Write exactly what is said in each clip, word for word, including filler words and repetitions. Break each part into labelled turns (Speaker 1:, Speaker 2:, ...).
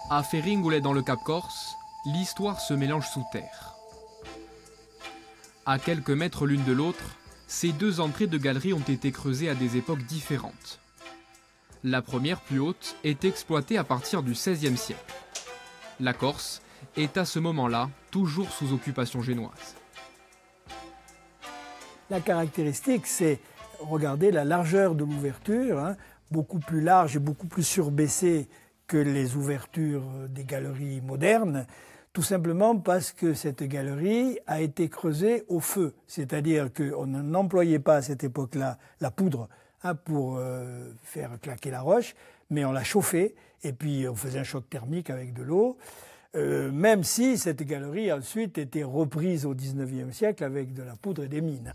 Speaker 1: À Féringoulet dans le Cap Corse, l'histoire se mélange sous terre. À quelques mètres l'une de l'autre, ces deux entrées de galeries ont été creusées à des époques différentes. La première, plus haute, est exploitée à partir du seizième siècle. La Corse est à ce moment-là toujours sous occupation génoise.
Speaker 2: La caractéristique, c'est, regardez la largeur de l'ouverture, hein, beaucoup plus large et beaucoup plus surbaissée que les ouvertures des galeries modernes, tout simplement parce que cette galerie a été creusée au feu. C'est-à-dire qu'on n'employait pas à cette époque-là la poudre hein, pour euh, faire claquer la roche, mais on la chauffait et puis on faisait un choc thermique avec de l'eau. Euh, même si cette galerie a ensuite été reprise au dix-neuvième siècle avec de la poudre et des mines.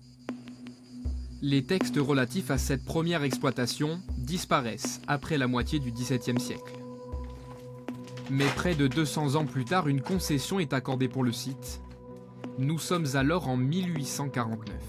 Speaker 1: Les textes relatifs à cette première exploitation disparaissent après la moitié du dix-septième siècle. Mais près de deux cents ans plus tard, une concession est accordée pour le site. Nous sommes alors en mille huit cent quarante-neuf.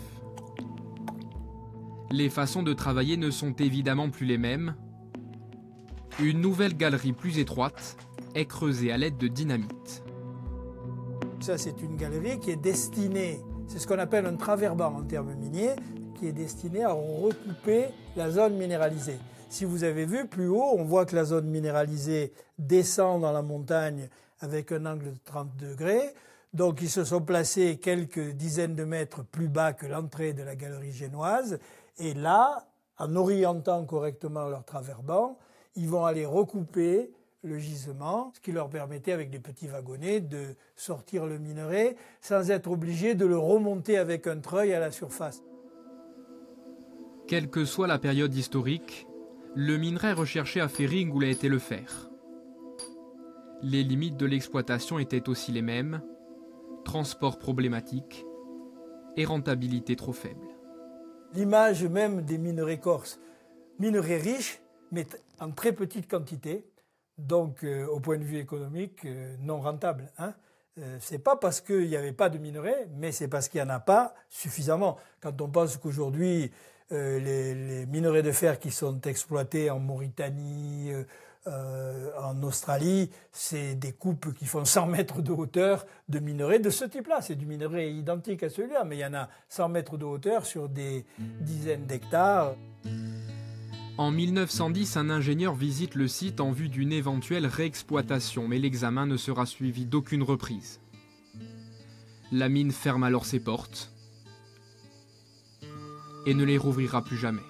Speaker 1: Les façons de travailler ne sont évidemment plus les mêmes. Une nouvelle galerie plus étroite est creusée à l'aide de dynamite.
Speaker 2: Ça, c'est une galerie qui est destinée, c'est ce qu'on appelle un traverbant en termes miniers, qui est destiné à recouper la zone minéralisée. Si vous avez vu plus haut, on voit que la zone minéralisée descend dans la montagne avec un angle de trente degrés. Donc ils se sont placés quelques dizaines de mètres plus bas que l'entrée de la galerie génoise. Et là, en orientant correctement leur traverbant, ils vont aller recouper le gisement, ce qui leur permettait, avec des petits wagonnets, de sortir le minerai sans être obligés de le remonter avec un treuil à la surface.
Speaker 1: Quelle que soit la période historique, le minerai recherché à Féringoulet était le fer. Les limites de l'exploitation étaient aussi les mêmes, transport problématique et rentabilité trop faible.
Speaker 2: L'image même des minerais corses, minerais riches, mais en très petite quantité, donc euh, au point de vue économique, euh, non rentable. Hein. Euh, c'est pas parce qu'il n'y avait pas de minerais, mais c'est parce qu'il n'y en a pas suffisamment. Quand on pense qu'aujourd'hui, euh, les, les minerais de fer qui sont exploités en Mauritanie, euh, euh, en Australie, c'est des coupes qui font cent mètres de hauteur de minerais de ce type-là. C'est du minerai identique à celui-là, mais il y en a cent mètres de hauteur sur des dizaines d'hectares.
Speaker 1: En mille neuf cent dix, un ingénieur visite le site en vue d'une éventuelle réexploitation, mais l'examen ne sera suivi d'aucune reprise. La mine ferme alors ses portes et ne les rouvrira plus jamais.